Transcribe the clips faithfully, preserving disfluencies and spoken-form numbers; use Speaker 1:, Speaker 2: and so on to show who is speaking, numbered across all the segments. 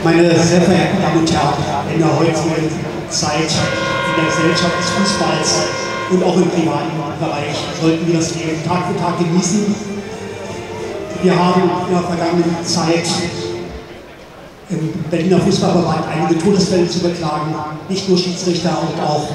Speaker 1: Meine sehr verehrten Damen und Herren, in der heutigen Zeit in der Gesellschaft des Fußballs und auch im privaten Bereich sollten wir das Leben Tag für Tag genießen. Wir haben in der vergangenen Zeit im Berliner Fußballverband einige Todesfälle zu beklagen, nicht nur Schiedsrichter und auch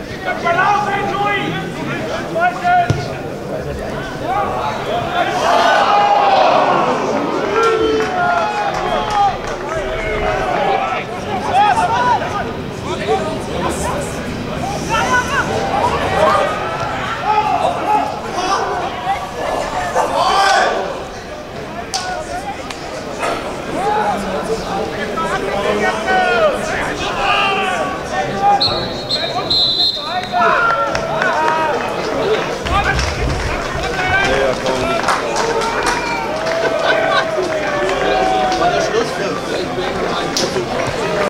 Speaker 2: Leute!